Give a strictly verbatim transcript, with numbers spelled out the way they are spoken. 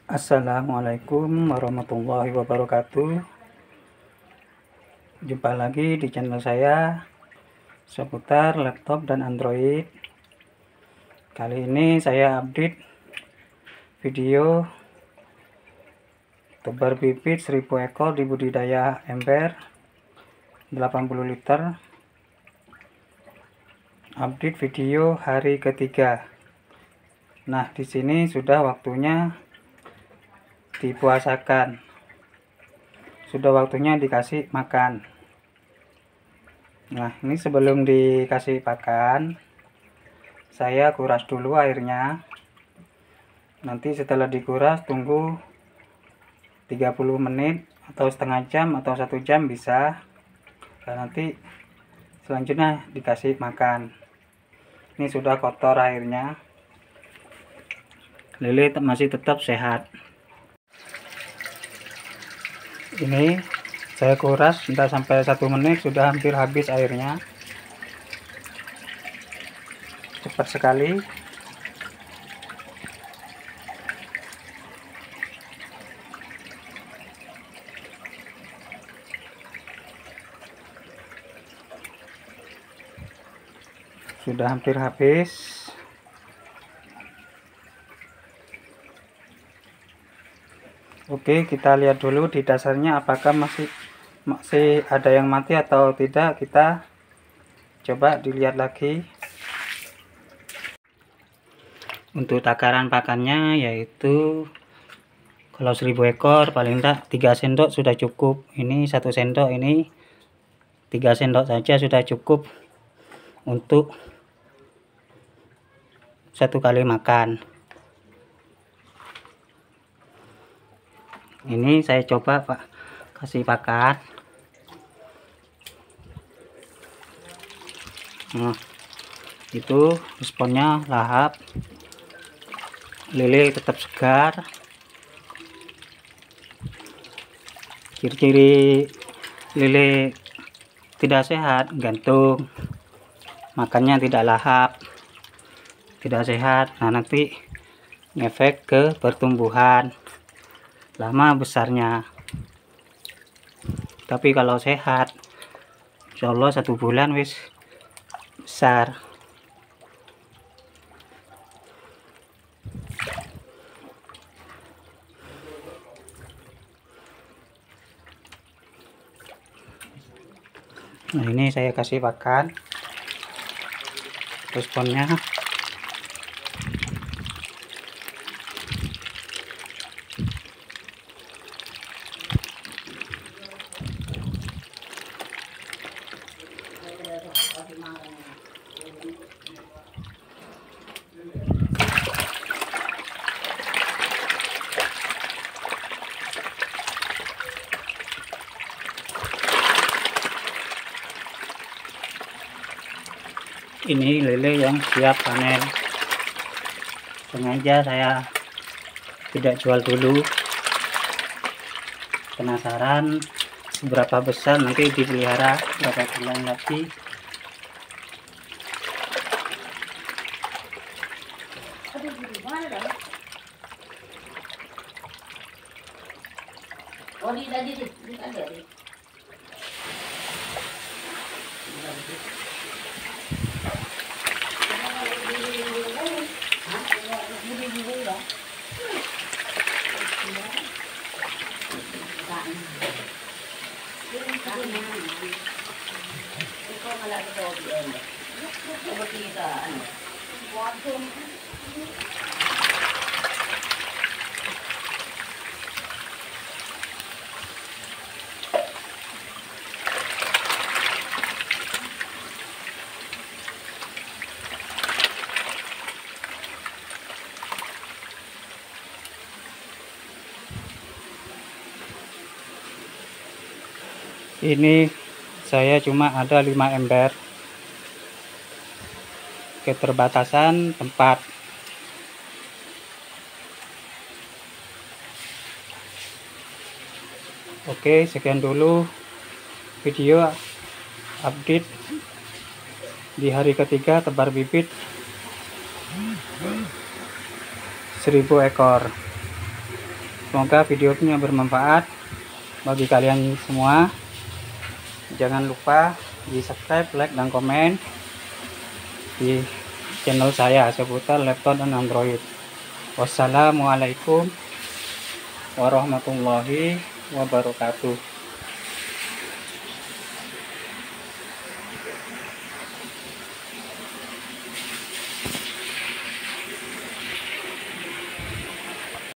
Assalamualaikum warahmatullahi wabarakatuh. Jumpa lagi di channel saya seputar laptop dan Android. Kali ini saya update video tebar bibit seribu ekor di budidaya ember delapan puluh liter. Update video hari ketiga. Nah, di sini sudah waktunya dipuasakan, sudah waktunya dikasih makan. Nah, ini sebelum dikasih pakan saya kuras dulu airnya. Nanti setelah dikuras tunggu tiga puluh menit atau setengah jam atau satu jam bisa. Dan nanti selanjutnya dikasih makan. Ini sudah kotor airnya, lele masih tetap sehat. Ini saya kuras entah sampai satu menit sudah hampir habis airnya, cepat sekali. Sudah hampir habis. Oke, kita lihat dulu di dasarnya apakah masih masih ada yang mati atau tidak. Kita coba dilihat lagi. Untuk takaran pakannya yaitu kalau seribu ekor paling tidak tiga sendok sudah cukup. Ini satu sendok, ini tiga sendok saja sudah cukup untuk satu kali makan. Ini saya coba Pak kasih pakan. Nah, itu responnya lahap, lele tetap segar. Ciri-ciri lele tidak sehat gantung makannya tidak lahap, tidak sehat. Nah, nanti ngefek ke pertumbuhan lama besarnya. Tapi kalau sehat insya Allah satu bulan wis besar. Nah, ini saya kasih pakan, responnya ini lele yang siap panen. Sengaja saya tidak jual dulu, penasaran seberapa besar nanti dipelihara berapa bulan lagi. Oh, di tadi di ada di. Ini saya cuma ada lima ember, keterbatasan tempat. Oke, sekian dulu video update di hari ketiga tebar bibit seribu ekor. Semoga videonya bermanfaat bagi kalian semua. Jangan lupa di subscribe, like, dan komen di channel saya seputar laptop dan Android. Wassalamualaikum warahmatullahi wabarakatuh.